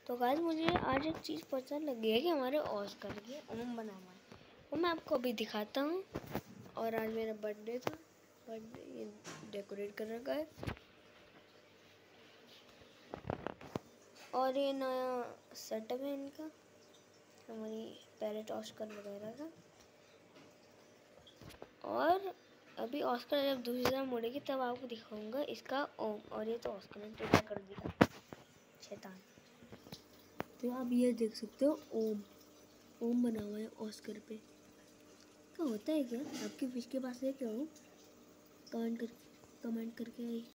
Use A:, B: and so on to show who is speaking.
A: तो गाइस मुझे आज एक चीज़ पता लगी है कि हमारे ऑस्कर के ओम बना हुआ है, वो मैं आपको अभी दिखाता हूँ। और आज मेरा बर्थडे था, बर्थडे डेकोरेट कर रखा है। और ये नया सेटअप है इनका, हमारी पैरेट ऑस्कर वगैरह का। और अभी ऑस्कर जब दूसरी तरफ मुड़ेगी तब आपको दिखाऊंगा इसका ओम। और ये तो ऑस्कर ने टेढ़ा कर दिया, शैतान। तो आप ये देख सकते हो ओम बना हुआ है ऑस्कर पे। क्या होता है क्या? आपकी फिश के पास है क्या? हो कमेंट करके